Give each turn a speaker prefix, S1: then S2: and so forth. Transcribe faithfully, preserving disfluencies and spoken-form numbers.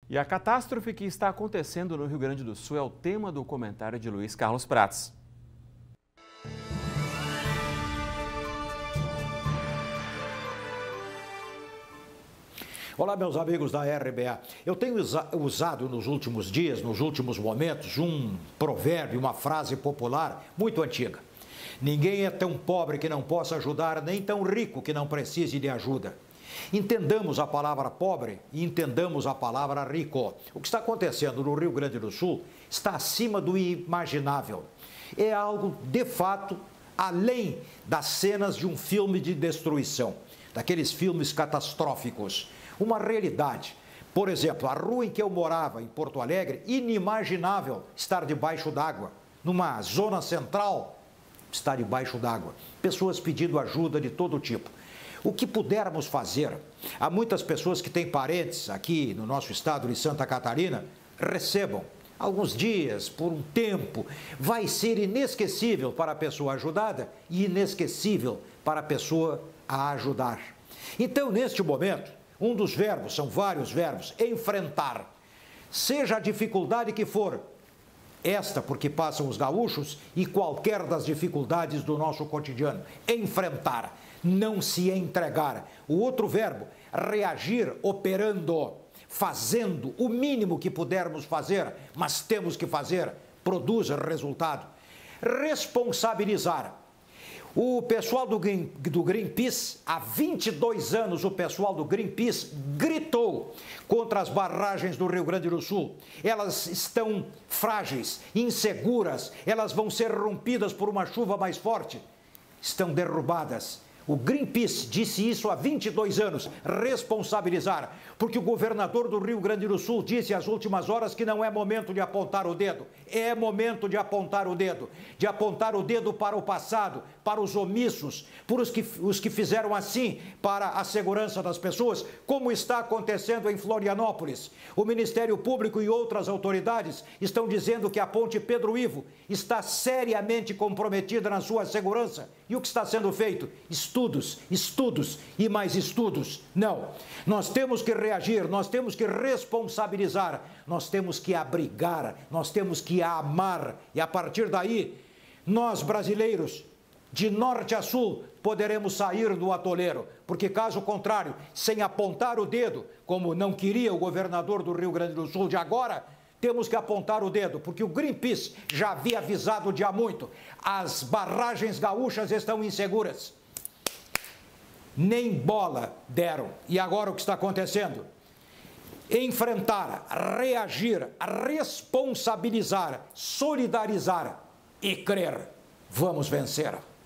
S1: E a catástrofe que está acontecendo no Rio Grande do Sul é o tema do comentário de Luiz Carlos Prats.
S2: Olá, meus amigos da R B A. Eu tenho usado nos últimos dias, nos últimos momentos, um provérbio, uma frase popular muito antiga. Ninguém é tão pobre que não possa ajudar, nem tão rico que não precise de ajuda. Entendamos a palavra pobre e entendamos a palavra rico. O que está acontecendo no Rio Grande do Sul está acima do imaginável. É algo, de fato, além das cenas de um filme de destruição, daqueles filmes catastróficos. Uma realidade. Por exemplo, a rua em que eu morava, em Porto Alegre, inimaginável estar debaixo d'água. Numa zona central, está debaixo d'água. Pessoas pedindo ajuda de todo tipo. O que pudermos fazer, há muitas pessoas que têm parentes aqui no nosso estado de Santa Catarina, recebam alguns dias, por um tempo, vai ser inesquecível para a pessoa ajudada e inesquecível para a pessoa a ajudar. Então, neste momento, um dos verbos, são vários verbos, enfrentar, seja a dificuldade que for, esta porque passam os gaúchos e qualquer das dificuldades do nosso cotidiano, enfrentar, não se entregar. O outro verbo, reagir operando, fazendo o mínimo que pudermos fazer, mas temos que fazer, produz resultado. Responsabilizar. O pessoal do, Green, do Greenpeace, há vinte e dois anos, o pessoal do Greenpeace gritou contra as barragens do Rio Grande do Sul. Elas estão frágeis, inseguras, elas vão ser rompidas por uma chuva mais forte. Estão derrubadas. O Greenpeace disse isso há vinte e dois anos, responsabilizar, porque o governador do Rio Grande do Sul disse às últimas horas que não é momento de apontar o dedo, é momento de apontar o dedo, de apontar o dedo para o passado, para os omissos, para os que, os que fizeram assim para a segurança das pessoas, como está acontecendo em Florianópolis. O Ministério Público e outras autoridades estão dizendo que a ponte Pedro Ivo está seriamente comprometida na sua segurança. E o que está sendo feito? Estudos, estudos e mais estudos. Não. Nós temos que reagir, nós temos que responsabilizar, nós temos que abrigar, nós temos que amar. E a partir daí, nós brasileiros, de norte a sul, poderemos sair do atoleiro. Porque caso contrário, sem apontar o dedo, como não queria o governador do Rio Grande do Sul de agora, temos que apontar o dedo, porque o Greenpeace já havia avisado de há muito. As barragens gaúchas estão inseguras. Nem bola deram. E agora o que está acontecendo? Enfrentar, reagir, responsabilizar, solidarizar e crer. Vamos vencer.